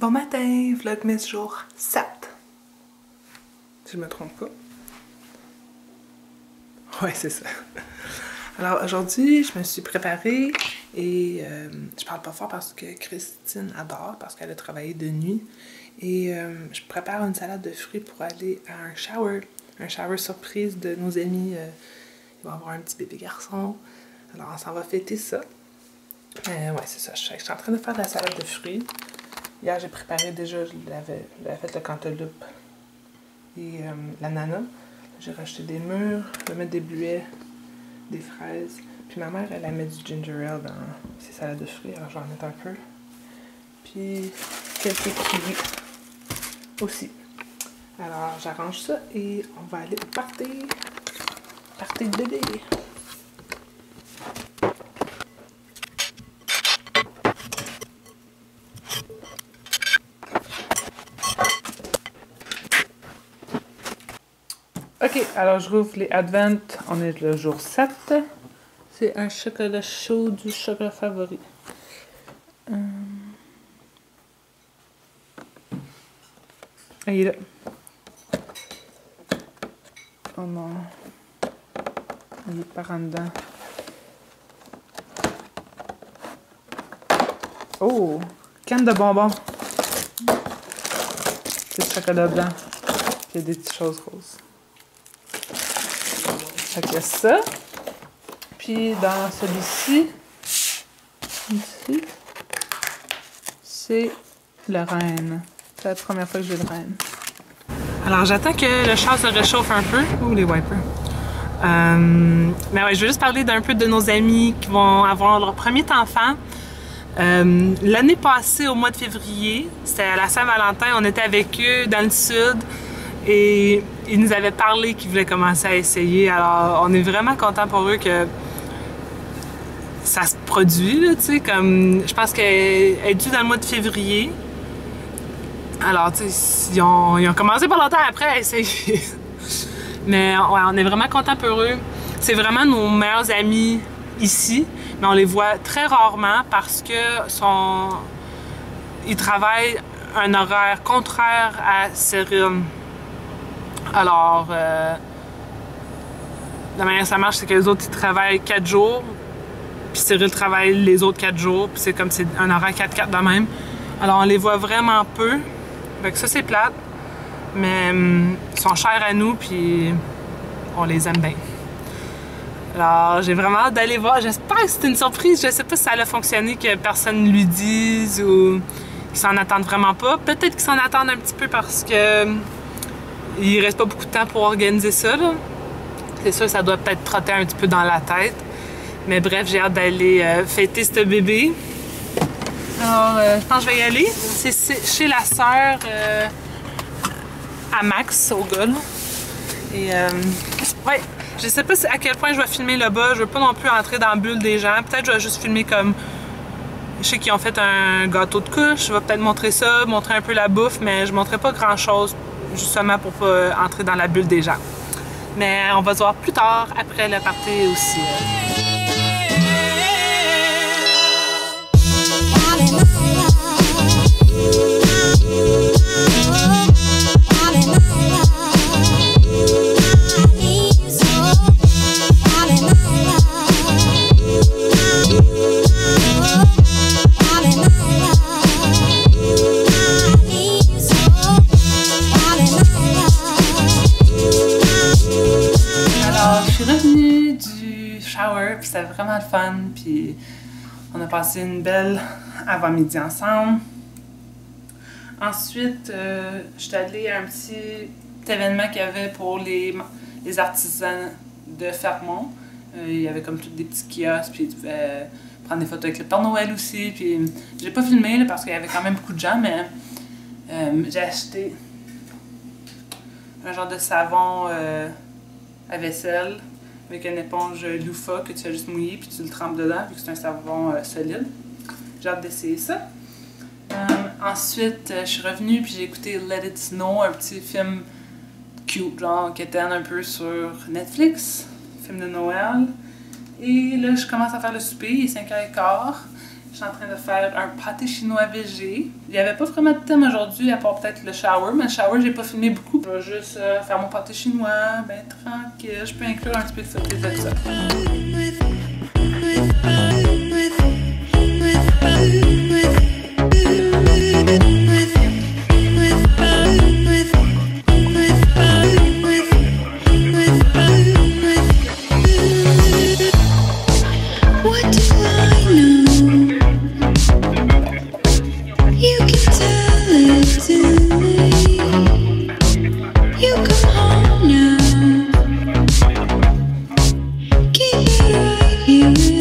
Bon matin, Vlogmas jour 7. Si je me trompe pas. Ouais, c'est ça. Alors aujourd'hui, je me suis préparée et je parle pas fort parce que Christine adore, parce qu'elle a travaillé de nuit. Et je prépare une salade de fruits pour aller à un shower surprise de nos amis. Ils vont avoir un petit bébé garçon. Alors on s'en va fêter ça. Ouais, c'est ça. Je suis en train de faire de la salade de fruits. Hier, j'ai préparé déjà, j'avais fait le cantaloupe et l'ananas. J'ai racheté des mûres, je vais mettre des bleuets, des fraises. Puis ma mère, elle met du ginger ale dans ses salades de fruits, alors je vais en mettre un peu. Puis quelques kiwis aussi. Alors j'arrange ça et on va aller au party. Party de bébé. Ok, alors je rouvre les Advent. On est le jour 7. C'est un chocolat chaud du chocolat favori. Ah, il est là. Oh non. Il est par en dedans. Oh! Canne de bonbons. C'est chocolat blanc. Puis il y a des petites choses roses. Fait qu'il y a ça. Puis dans celui-ci, ici, c'est le Reine. C'est la première fois que j'ai le Reine. Alors j'attends que le char se réchauffe un peu. Ouh, les wipers. Mais ouais, je veux juste parler d'un peu de nos amis qui vont avoir leur premier enfant. L'année passée, au mois de février, c'était à la Saint-Valentin, on était avec eux dans le sud. Et ils nous avaient parlé qu'ils voulaient commencer à essayer. Alors, on est vraiment contents pour eux que ça se produit, là, tu sais, comme... Je pense qu'elle est due dans le mois de février. Alors, tu sais, ils ont commencé pas longtemps après à essayer. Mais ouais, on est vraiment contents pour eux. C'est vraiment nos meilleurs amis ici, mais on les voit très rarement parce que ils travaillent un horaire contraire à Cyril. Alors, la manière que ça marche, c'est que les autres, ils travaillent 4 jours, puis Cyril travaille les autres 4 jours, puis c'est comme c'est un horaire 4-4 de même. Alors, on les voit vraiment peu. Fait que ça, c'est plate, mais ils sont chers à nous, puis on les aime bien. Alors, j'ai vraiment hâte d'aller voir. J'espère que c'est une surprise. Je sais pas si ça allait fonctionner, que personne ne lui dise ou qu'ils s'en attendent vraiment pas. Peut-être qu'ils s'en attendent un petit peu parce que il reste pas beaucoup de temps pour organiser ça, là. C'est sûr, ça doit peut-être trotter un petit peu dans la tête. Mais bref, j'ai hâte d'aller fêter ce bébé. Alors, je pense que je vais y aller. C'est chez la sœur à Max, au gars, là. Et, ouais, je sais pas à quel point je vais filmer le bas. Je veux pas non plus entrer dans la bulle des gens. Peut-être que je vais juste filmer comme... Je sais qu'ils ont fait un gâteau de couche. Je vais peut-être montrer ça, montrer un peu la bouffe, mais je montrerai pas grand-chose. Justement pour pas entrer dans la bulle des gens. Mais on va se voir plus tard, après le party aussi. Puis c'était vraiment le fun, puis on a passé une belle avant-midi ensemble. Ensuite, je suis allée à un petit événement qu'il y avait pour les artisans de Fermont. Il y avait comme tous des petits kiosques, puis tu pouvais prendre des photos avec le Père Noël aussi. Puis j'ai pas filmé là, parce qu'il y avait quand même beaucoup de gens, mais j'ai acheté un genre de savon à vaisselle avec une éponge loofah que tu fais juste mouiller puis tu le trempes dedans vu que c'est un savon solide. J'ai hâte d'essayer ça. Ensuite, je suis revenue puis j'ai écouté Let It Snow, un petit film cute, genre quétaine un peu sur Netflix, film de Noël. Et là, je commence à faire le souper, il est 5h15. suis en train de faire un pâté chinois végé. Il n'y avait pas vraiment de thème aujourd'hui, à part peut-être le shower, mais le shower, j'ai pas filmé beaucoup. Je vais juste faire mon pâté chinois, ben tranquille. Je peux inclure un petit peu de footage de ça. You